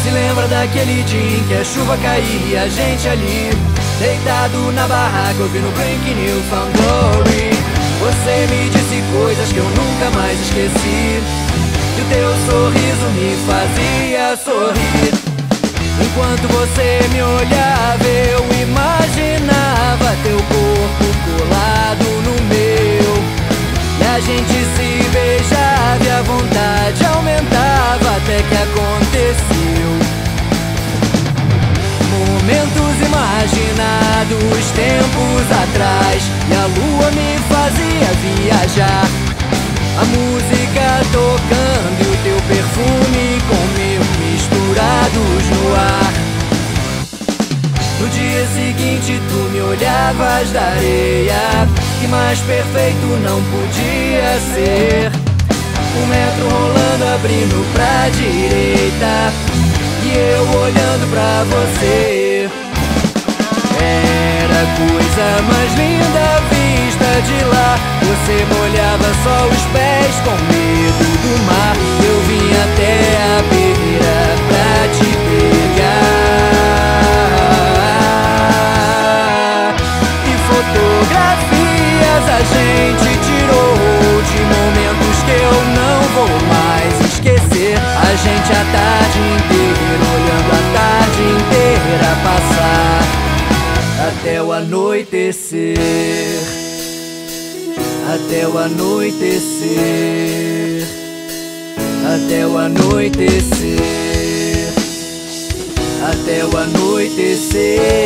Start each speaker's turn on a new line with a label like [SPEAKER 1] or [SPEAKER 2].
[SPEAKER 1] Se lembra daquele dia em que a chuva caía e a gente ali deitado na barraca ouvindo Blink New Found Glory. Você me disse coisas que eu nunca mais esqueci, e o teu sorriso me fazia sorrir. Enquanto você me olhava eu imaginava teu corpo colado no meu, e a gente se beijava e a vontade aumentava até que aconteceu. Momentos imaginados tempos atrás, e a lua me fazia viajar. A música tocando e o teu perfume com o meu misturados no ar. No dia seguinte tu me olhavas da areia, que mais perfeito não podia ser. Um metro rolando, abrindo pra direita, e eu olhando pra você. Era a coisa mais linda vista de lá. Você molhava só os pés com medo do mar. Eu vim até a beira pra te pegar, e fotografias a gente tirou de momentos que eu não vou mais esquecer. A gente a tarde inteira olhando a tarde inteira passar até o anoitecer, até o anoitecer, até o anoitecer, até o anoitecer.